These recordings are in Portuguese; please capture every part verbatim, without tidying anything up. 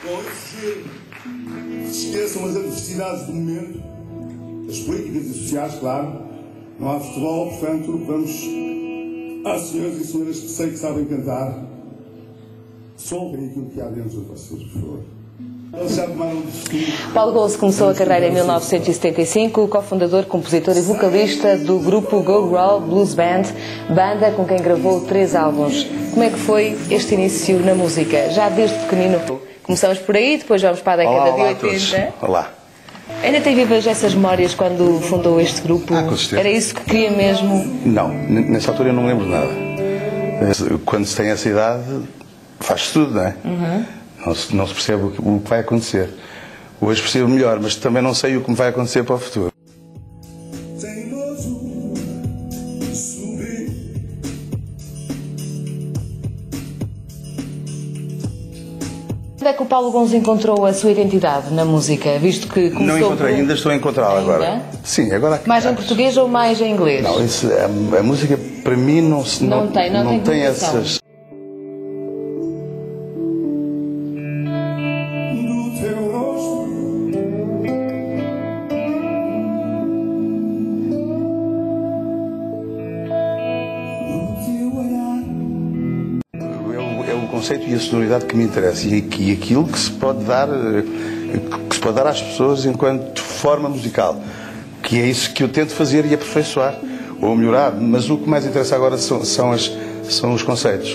Esqueçam as adversidades do momento, as políticas e sociais, claro. Não há futebol, portanto, vamos às senhoras e senhoras que sei que sabem cantar. Soltem aquilo que há dentro de vocês, por favor. Eles já tomaram um destino. Paulo Gonço começou a carreira em mil novecentos e setenta e cinco, cofundador, compositor e vocalista do grupo Go Raw Blues Band, banda com quem gravou três álbuns. Como é que foi este início na música? Já desde pequenino? Começamos por aí, depois vamos para a década olá, olá de oitenta. A todos. Olá. Ainda tem vivas essas memórias quando fundou este grupo? Ah, com certeza. Era isso que queria mesmo? Não, nessa altura eu não me lembro de nada. Quando se tem essa idade, faz-se tudo, não é? Uhum. Não se, não se percebe o que, o que vai acontecer. Hoje percebo melhor, mas também não sei o que me vai acontecer para o futuro. Onde é que o Paulo Gonço encontrou a sua identidade na música, visto que começou... Não encontrei, por... ainda estou a encontrá-la agora. Sim, agora... Mais em português ou mais em inglês? Não, isso, a, a música para mim não, não, não tem, não, não tem, tem essas... É o conceito e a sonoridade que me interessa e, e aquilo que se pode dar que se pode dar às pessoas enquanto forma musical, que é isso que eu tento fazer e aperfeiçoar ou melhorar, mas o que mais interessa agora são, são, as, são os conceitos.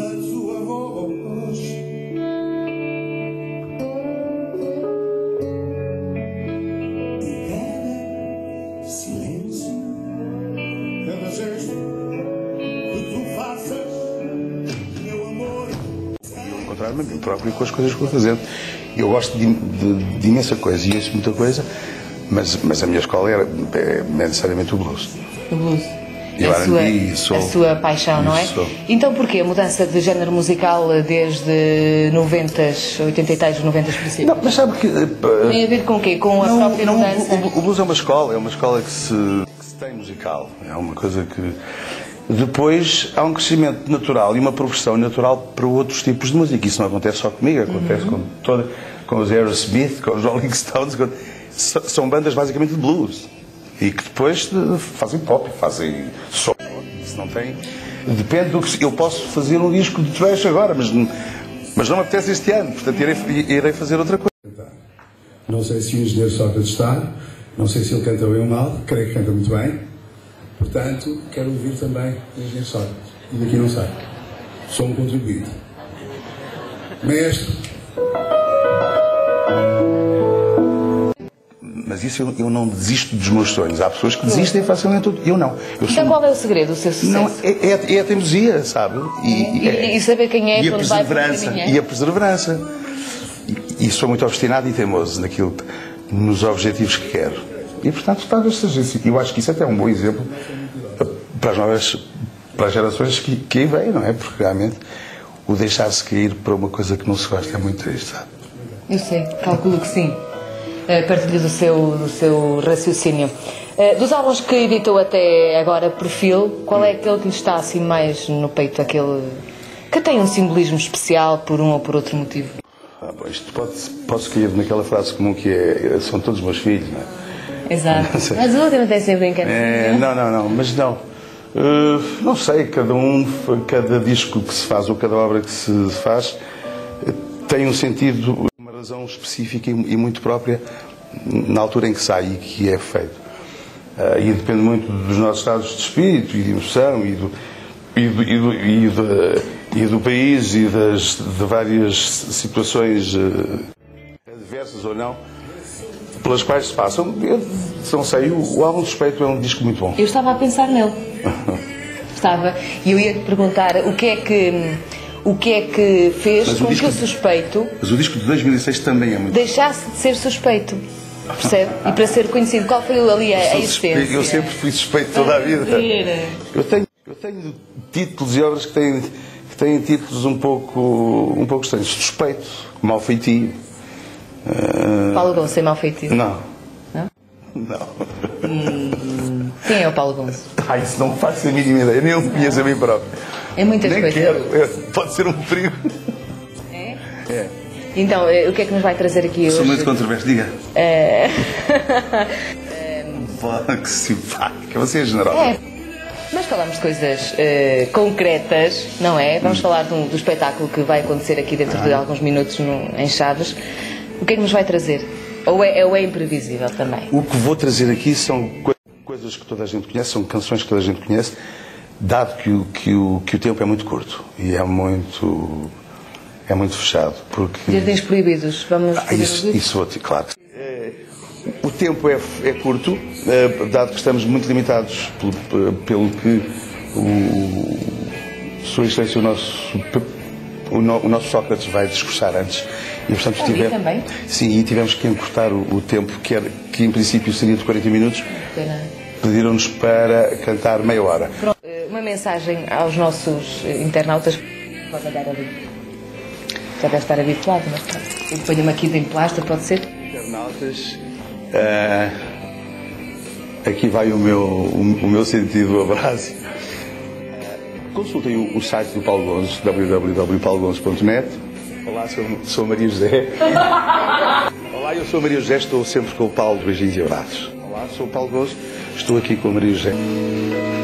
Encontrar-me a mim próprio com as coisas que vou fazendo. Eu gosto de, de, de imensa coisa e ouço muita coisa, mas, mas a minha escola é, é necessariamente o blues. O blues. Eu a, sua, sou, a sua paixão, não é? Sou. Então porquê a mudança de género musical desde noventas, oitenta e tais, noventas princípios? Não, mas sabe que... Uh, tem a ver com o quê? Com a não, própria não, mudança? O, o blues é uma escola, é uma escola que se, que se tem musical. É uma coisa que... Depois há um crescimento natural e uma progressão natural para outros tipos de música. Isso não acontece só comigo, acontece uhum. com, toda, com os Aerosmith, com os Rolling Stones. Com, são bandas basicamente de blues. E que depois fazem pop, fazem soul. Isso não tem... Depende do que... Eu posso fazer um disco de thrash agora, mas, mas não me apetece este ano. Portanto, irei, irei fazer outra coisa. Não sei se o engenheiro Sócrates está, não sei se ele canta bem ou mal, creio que canta muito bem. Portanto, quero ouvir também o engenheiro Sócrates. E daqui não sai. Só um contribuinte. Mestre. Mas isso eu, eu não desisto dos meus sonhos. Há pessoas que desistem facilmente. Eu não. Eu então sou... qual é o segredo do seu sucesso? Não, é, é, é a teimosia, sabe? E, e, é, e saber quem é, e a quando perseverança, vai E a perseverança. E, e sou muito obstinado e teimoso naquilo, nos objetivos que quero. E, portanto, talvez seja assim. Eu acho que isso até é um bom exemplo para as novas para as gerações que, que aí vêm, não é? Porque realmente o deixar-se cair para uma coisa que não se gosta é muito triste, sabe? Eu sei, calculo que sim. Partilho do seu, do seu raciocínio. Dos álbuns que editou até agora, Perfil, qual é aquele que lhe está assim mais no peito? Aquele que tem um simbolismo especial por um ou por outro motivo? Ah, bom, isto pode, posso cair naquela frase comum que é: são todos meus filhos, não é? Exato. Mas o último tem sempre brincadeira. É, não, não, não, mas não. Uh, não sei, cada um, cada disco que se faz ou cada obra que se faz tem um sentido, uma razão específica e muito própria na altura em que sai e que é feito. Uh, e depende muito dos nossos estados de espírito e de emoção e do, e do, e do, e do, e do país e das, de várias situações uh, adversas ou não, pelas quais se passam. Eu não sei, o, o Álbum Suspeito é um disco muito bom. Eu estava a pensar nele. Estava. E eu ia te perguntar o que é que, o que, é que fez mas com disco, que o Suspeito... Mas o disco de dois mil e seis também é muito deixasse de ser suspeito. Percebe? E para ser conhecido, qual foi ali a, a essência? Eu sempre fui suspeito toda a vida. Eu tenho, eu tenho títulos e obras que têm, que têm títulos um pouco, um pouco estranhos. Suspeito, Mal Feitio. Uh... Paulo Gonço é Mal Feitio? Não. Não? Não. Hum, quem é o Paulo Gonço? Ah, isso não faço a mínima ideia, nem eu me conheço a mim próprio. É muitas nem coisas. Quero. É, pode ser um perigo. É? É. Então, o que é que nos vai trazer aqui hoje? Sou muito controverso, diga. É... Que simpática, você é generosa. É. Mas falamos de coisas uh, concretas, não é? Vamos hum. falar de um, do espetáculo que vai acontecer aqui dentro ah. de alguns minutos no, em Chaves. O que é que nos vai trazer? Ou é, ou é imprevisível também? O que vou trazer aqui são coisas que toda a gente conhece, são canções que toda a gente conhece, dado que o, que o, que o tempo é muito curto e é muito, é muito fechado. Porque... Jardins Proibidos, vamos ah, isso, isso, claro. É, o tempo é, é curto, é, dado que estamos muito limitados pelo, pelo que o, Sua Excelência, o nosso, o, no, o nosso Sócrates vai discursar antes. E, portanto, tivemos, também? sim, e tivemos que encurtar o, o tempo, que, era, que em princípio seria de quarenta minutos. Pediram-nos para cantar meia hora. Uma mensagem aos nossos internautas. Pode dar ali. Já deve estar habituado, mas pode. Eu ponho-me aqui de emplasta, pode ser? Internautas, uh, aqui vai o meu, o, o meu sentido abraço. Uh, consultem o, o site do Paulo Gonço, w w w ponto paulo gonço ponto net. Olá, sou, sou Maria José. Olá, eu sou Maria José, estou sempre com o Paulo, beijinhos e abraços. Olá, sou o Paulo Gonço, estou aqui com a Maria José.